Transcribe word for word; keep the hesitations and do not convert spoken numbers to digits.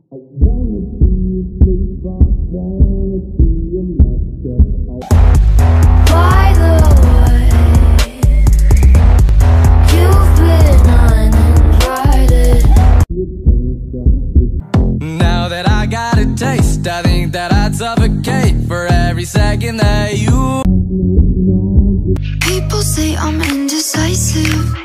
wanna be a slave, I wanna be a master. By the way, you've been uninvited. Now that I got a taste, I think that I'd suffocate for every second that you. People say I'm indecisive,